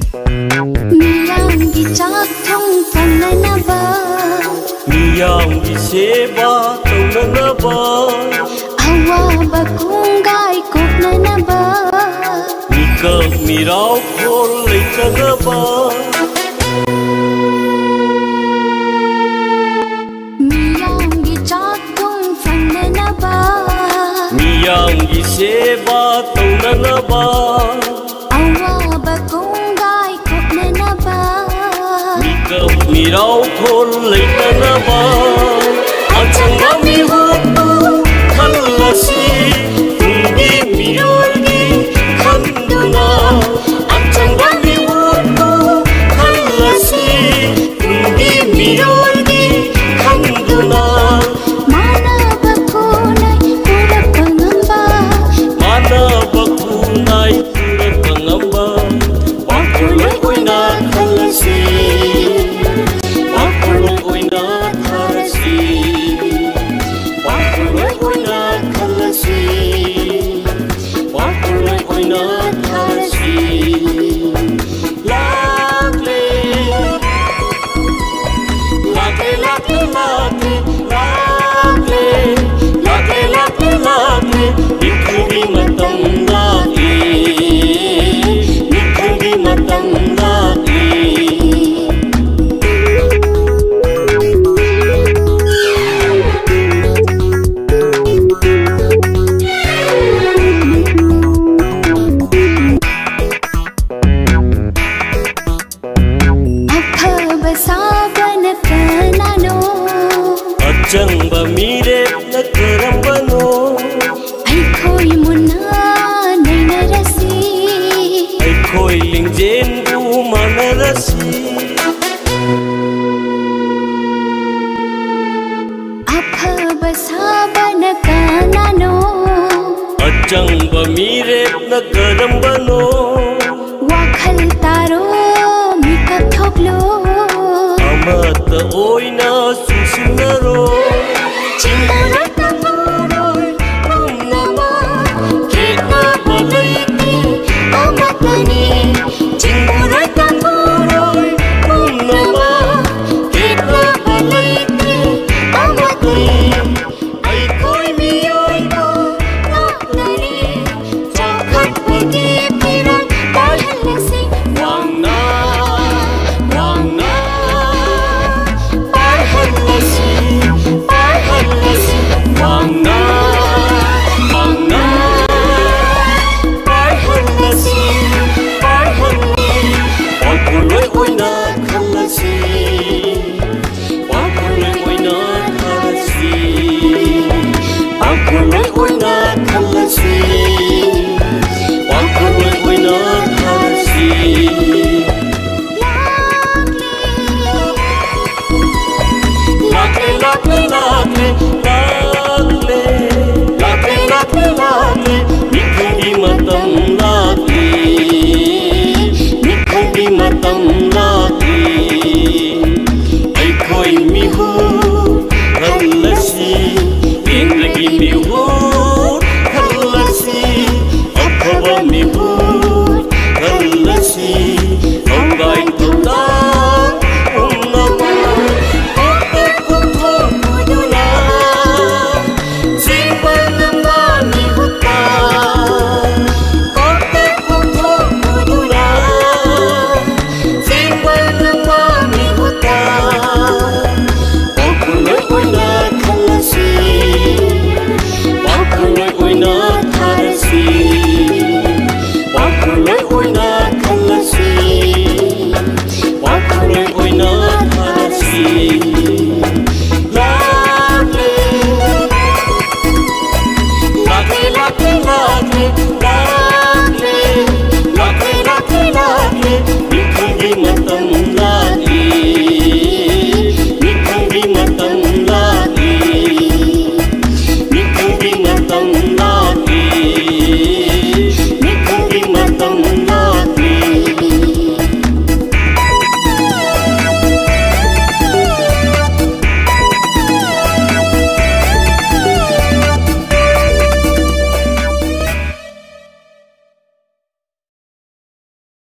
Miyamgi chak thong pananaba Miyamgi seba taunanaba Awaba kungai koknanaba Mikak mirau khol leitanaba Miyamgi chak thong pananaba Miyamgi seba taunanaba Awaba kungai koknanaba Mikak mirau khol leitanaba Achanga mihotu khalasi Tungi mirolgi khanduna Achanga mihotu khalasi Tungi mirolgi khanduna Manaba kunai purapangamba Manaba kunai purapangamba Wakuloi oina khalasi Wakuloi oina tharasi Wakuloi oina khalasi Wakuloi oina tharasi Lakle Lakle lakle lakle Lakle Lakle lakle lakle Mikhalgee matam lakle Mikhalgee matam lakle Aphaba saban kanano Achangba mirep na karambano Aikhoi munna nainarasi Aikhoi lingjen bu manarasi Aphaba saban kanano Achangba mirep na karambano Wakhal taro mikap thoklo Amata oina susunaro Chimona